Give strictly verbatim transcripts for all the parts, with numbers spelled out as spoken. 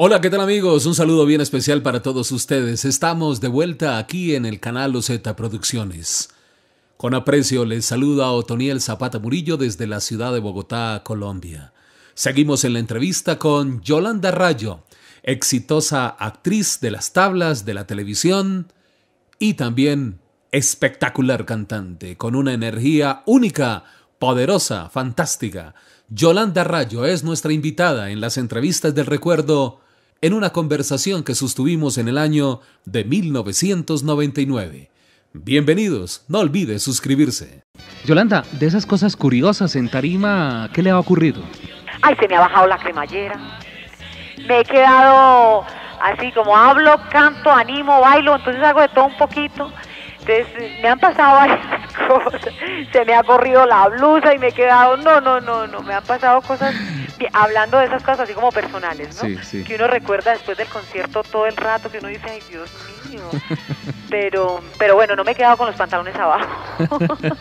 Hola, ¿qué tal amigos? Un saludo bien especial para todos ustedes. Estamos de vuelta aquí en el canal O Z Producciones. Con aprecio les saluda Otoniel Zapata Murillo desde la ciudad de Bogotá, Colombia. Seguimos en la entrevista con Yolanda Rayo, exitosa actriz de las tablas de la televisión y también espectacular cantante, con una energía única, poderosa, fantástica. Yolanda Rayo es nuestra invitada en las entrevistas del recuerdo en una conversación que sostuvimos en el año de mil novecientos noventa y nueve. Bienvenidos, no olvide suscribirse. Yolanda, de esas cosas curiosas en tarima, ¿qué le ha ocurrido? Ay, se me ha bajado la cremallera. Me he quedado así como hablo, canto, animo, bailo, entonces hago de todo un poquito. Entonces me han pasado varias cosas, se me ha corrido la blusa y me he quedado, no, no, no, no, me han pasado cosas, hablando de esas cosas así como personales, ¿no? Sí, sí. Que uno recuerda después del concierto todo el rato, que uno dice, ay, Dios mío, pero, pero bueno, no me he quedado con los pantalones abajo,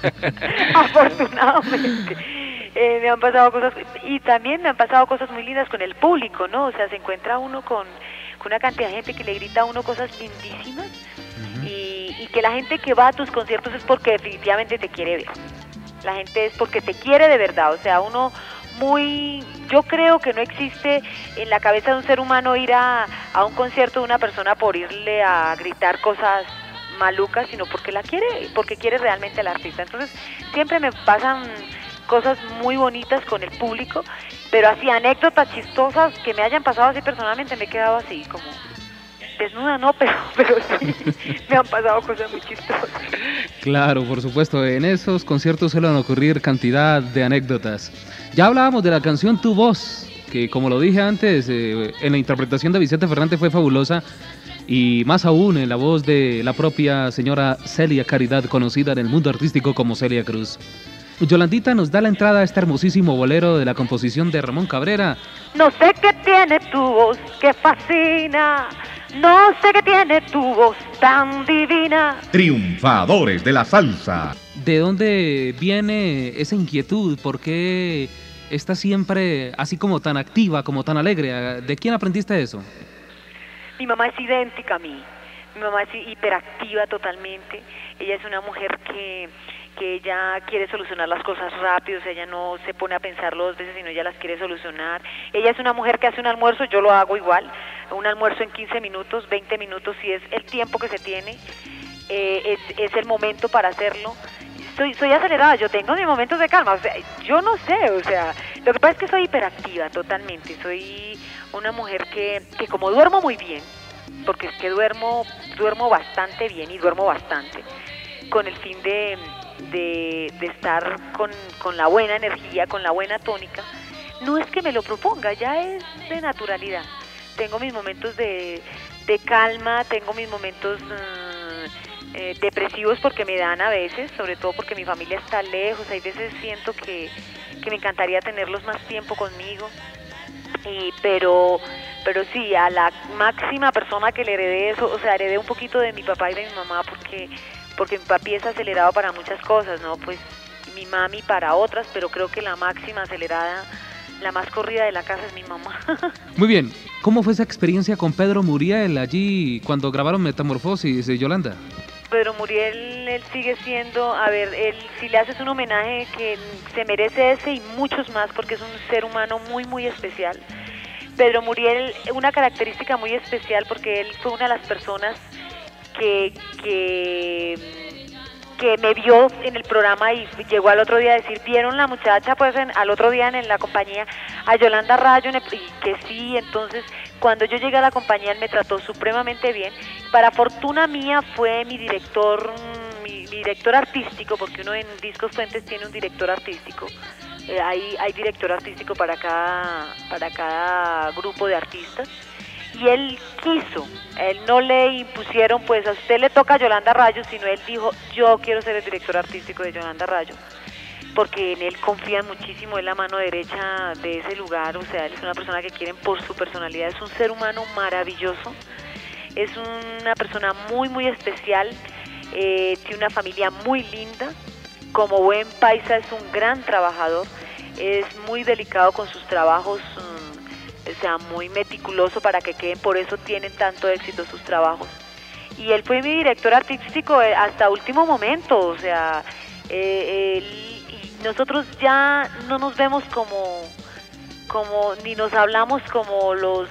afortunadamente. Eh, me han pasado cosas, y también me han pasado cosas muy lindas con el público, ¿no? O sea, se encuentra uno con, con una cantidad de gente que le grita a uno cosas lindísimas. Y, y que la gente que va a tus conciertos es porque definitivamente te quiere ver. La gente es porque te quiere de verdad. O sea, uno muy... Yo creo que no existe en la cabeza de un ser humano ir a, a un concierto de una persona por irle a gritar cosas malucas, sino porque la quiere, porque quiere realmente al artista. Entonces, siempre me pasan cosas muy bonitas con el público, pero así anécdotas chistosas que me hayan pasado así personalmente, me he quedado así como... desnuda no, pero, pero sí, me han pasado cosas muy chistosas. Claro, por supuesto, en esos conciertos suelen ocurrir cantidad de anécdotas. Ya hablábamos de la canción Tu Voz, que como lo dije antes, eh, en la interpretación de Vicente Fernández fue fabulosa, y más aún en la voz de la propia señora Celia Caridad, conocida en el mundo artístico como Celia Cruz. Yolandita nos da la entrada a este hermosísimo bolero de la composición de Ramón Cabrera. No sé qué tiene tu voz que fascina, no sé qué tiene tu voz tan divina. Triunfadores de la salsa. ¿De dónde viene esa inquietud? ¿Por qué estás siempre así como tan activa, como tan alegre? ¿De quién aprendiste eso? Mi mamá es idéntica a mí. Mi mamá es hiperactiva totalmente. Ella es una mujer que... que ella quiere solucionar las cosas rápido, o sea, ella no se pone a pensarlo dos veces, sino ella las quiere solucionar. Ella es una mujer que hace un almuerzo, yo lo hago igual, un almuerzo en quince minutos, veinte minutos, si es el tiempo que se tiene, eh, es, es el momento para hacerlo. Soy, soy acelerada, yo tengo mis momentos de calma, o sea, yo no sé, o sea, lo que pasa es que soy hiperactiva totalmente, soy una mujer que, que como duermo muy bien, porque es que duermo, duermo bastante bien y duermo bastante, con el fin de... De, de estar con, con la buena energía, con la buena tónica, no es que me lo proponga, ya es de naturalidad. Tengo mis momentos de, de calma, tengo mis momentos uh, eh, depresivos porque me dan a veces, sobre todo porque mi familia está lejos, hay veces siento que, que me encantaría tenerlos más tiempo conmigo, y, pero, pero sí, a la máxima persona que le heredé eso, o sea, heredé un poquito de mi papá y de mi mamá porque... porque mi papi es acelerado para muchas cosas, ¿no? Pues mi mami para otras, pero creo que la máxima acelerada, la más corrida de la casa es mi mamá. Muy bien, ¿cómo fue esa experiencia con Pedro Muriel allí cuando grabaron Metamorfosis, Yolanda? Pedro Muriel, él sigue siendo, a ver, él si le haces un homenaje que se merece ese y muchos más, porque es un ser humano muy, muy especial. Pedro Muriel, una característica muy especial porque él fue una de las personas Que, que, que me vio en el programa y llegó al otro día a decir, ¿vieron la muchacha? Pues en, al otro día en, en la compañía a Yolanda Rayo, en el, y que sí, entonces cuando yo llegué a la compañía él me trató supremamente bien. Para fortuna mía fue mi director, mi, mi director artístico, porque uno en Discos Fuentes tiene un director artístico, eh, hay, hay director artístico para cada, para cada grupo de artistas. Y él quiso, él no le impusieron, pues a usted le toca a Yolanda Rayo, sino él dijo, yo quiero ser el director artístico de Yolanda Rayo, porque en él confían muchísimo, es la mano derecha de ese lugar, o sea, él es una persona que quieren por su personalidad, es un ser humano maravilloso, es una persona muy, muy especial, eh, tiene una familia muy linda, como buen paisa es un gran trabajador, es muy delicado con sus trabajos, o sea, muy meticuloso para que queden, por eso tienen tanto éxito sus trabajos. Y él fue mi director artístico hasta último momento, o sea, eh, él, y nosotros ya no nos vemos como, como, ni nos hablamos como los,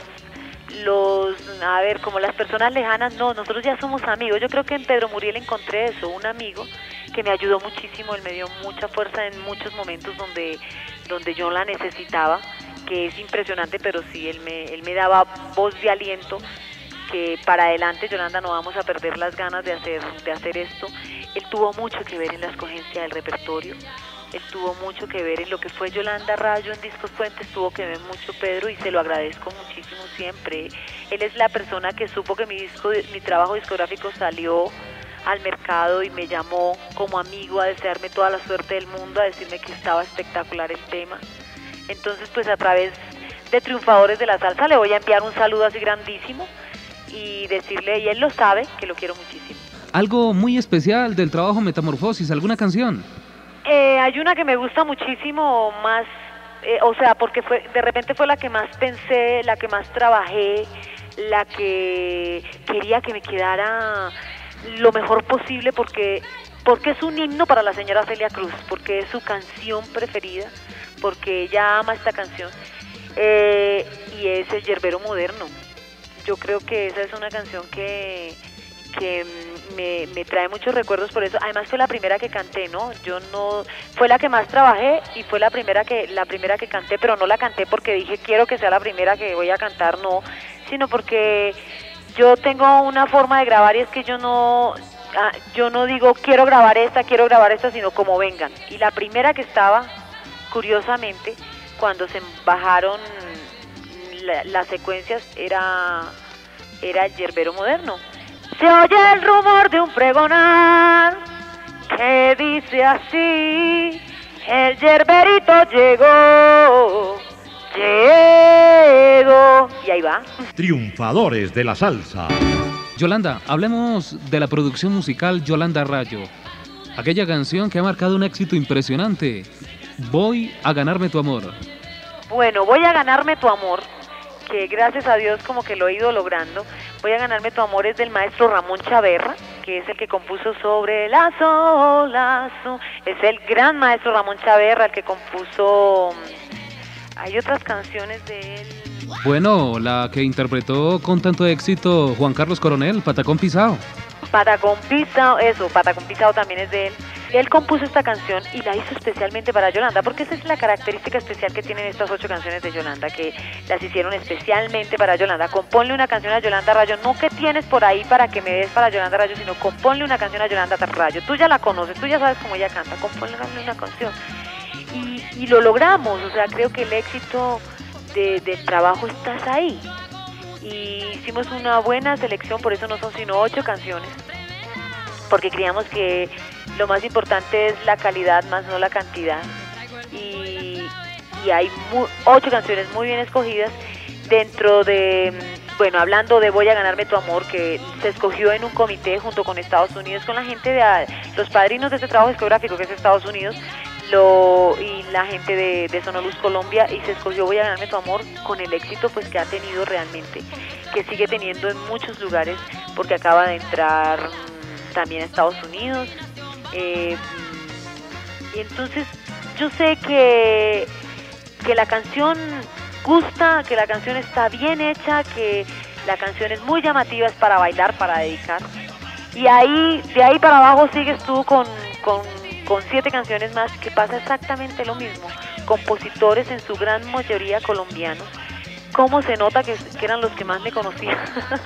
los, a ver, como las personas lejanas, no, nosotros ya somos amigos. Yo creo que en Pedro Muriel encontré eso, un amigo que me ayudó muchísimo, él me dio mucha fuerza en muchos momentos donde, donde yo la necesitaba, que es impresionante, pero sí, él me, él me daba voz de aliento, que para adelante, Yolanda, no vamos a perder las ganas de hacer, de hacer esto. Él tuvo mucho que ver en la escogencia del repertorio, él tuvo mucho que ver en lo que fue Yolanda Rayo en Discos Puentes, tuvo que ver mucho Pedro, y se lo agradezco muchísimo siempre. Él es la persona que supo que mi disco, mi trabajo discográfico salió al mercado y me llamó como amigo a desearme toda la suerte del mundo, a decirme que estaba espectacular el tema. Entonces, pues a través de Triunfadores de la Salsa le voy a enviar un saludo así grandísimo y decirle, y él lo sabe, que lo quiero muchísimo. Algo muy especial del trabajo Metamorfosis, ¿alguna canción? Eh, hay una que me gusta muchísimo más, eh, o sea, porque fue, de repente fue la que más pensé, la que más trabajé, la que quería que me quedara lo mejor posible, porque, porque es un himno para la señora Celia Cruz, porque es su canción preferida, porque ella ama esta canción, eh, y es El Yerbero Moderno. Yo creo que esa es una canción que, que me, me trae muchos recuerdos por eso. Además fue la primera que canté, ¿no? Yo no, fue la que más trabajé y fue la primera que, la primera que canté, pero no la canté porque dije quiero que sea la primera que voy a cantar, no, sino porque yo tengo una forma de grabar y es que yo no, yo no digo quiero grabar esta, quiero grabar esta, sino como vengan. Y la primera que estaba, curiosamente, cuando se bajaron la, las secuencias, era, era El Yerbero Moderno. Se oye el rumor de un pregonar que dice así: el yerberito llegó, llegó. Y ahí va. Triunfadores de la Salsa. Yolanda, hablemos de la producción musical Yolanda Rayo. Aquella canción que ha marcado un éxito impresionante. Voy a ganarme tu amor. Bueno, Voy a ganarme tu amor, que gracias a Dios como que lo he ido logrando. Voy a ganarme tu amor es del maestro Ramón Chaverra, que es el que compuso Sobre las olas. Es el gran maestro Ramón Chaverra, el que compuso... Hay otras canciones de él. Bueno, la que interpretó con tanto éxito Juan Carlos Coronel, Patacón Pisao. Patacón Pisao, eso, Patacón Pisao también es de él. Él compuso esta canción y la hizo especialmente para Yolanda, porque esa es la característica especial que tienen estas ocho canciones de Yolanda, que las hicieron especialmente para Yolanda. Componle una canción a Yolanda Rayo, no que tienes por ahí para que me des para Yolanda Rayo, sino componle una canción a Yolanda Rayo. Tú ya la conoces, tú ya sabes cómo ella canta, componle una canción. Y, y lo logramos, o sea, creo que el éxito de, del trabajo estás ahí. Y hicimos una buena selección, por eso no son sino ocho canciones, porque creíamos que lo más importante es la calidad más no la cantidad, y, y hay mu ocho canciones muy bien escogidas dentro de, bueno, hablando de Voy a ganarme tu amor, que se escogió en un comité junto con Estados Unidos, con la gente de los padrinos de este trabajo discográfico que es Estados Unidos, lo, y la gente de, de Sonoluz Colombia, y se escogió Voy a ganarme tu amor con el éxito pues que ha tenido realmente, que sigue teniendo en muchos lugares, porque acaba de entrar también a Estados Unidos. Eh, y entonces yo sé que, que la canción gusta, que la canción está bien hecha, que la canción es muy llamativa, es para bailar, para dedicar. Y ahí, de ahí para abajo sigues tú con, con, con siete canciones más, que pasa exactamente lo mismo. Compositores en su gran mayoría colombianos. Cómo se nota que, que eran los que más me conocían.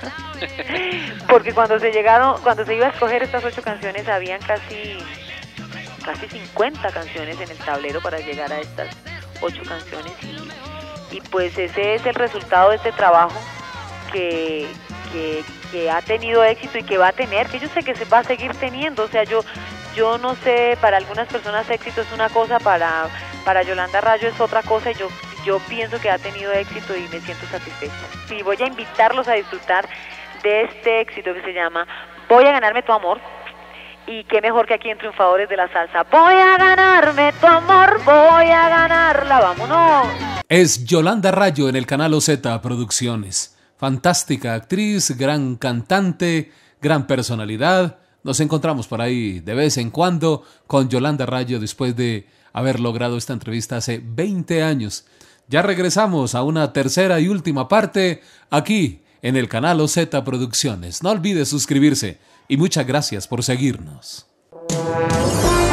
Porque cuando se llegaron, cuando se iba a escoger estas ocho canciones, habían casi, casi cincuenta canciones en el tablero para llegar a estas ocho canciones. Y, y pues ese es el resultado de este trabajo que, que, que ha tenido éxito y que va a tener, que yo sé que se va a seguir teniendo. O sea, yo, yo no sé, para algunas personas éxito es una cosa, para, para Yolanda Rayo es otra cosa, y yo Yo pienso que ha tenido éxito y me siento satisfecha. Y voy a invitarlos a disfrutar de este éxito que se llama Voy a ganarme tu amor. Y qué mejor que aquí en Triunfadores de la Salsa. Voy a ganarme tu amor, voy a ganarla, vámonos. Es Yolanda Rayo en el canal O Z Producciones. Fantástica actriz, gran cantante, gran personalidad. Nos encontramos por ahí de vez en cuando con Yolanda Rayo después de haber logrado esta entrevista hace veinte años. Ya regresamos a una tercera y última parte aquí en el canal O Z Producciones. No olvides suscribirse y muchas gracias por seguirnos.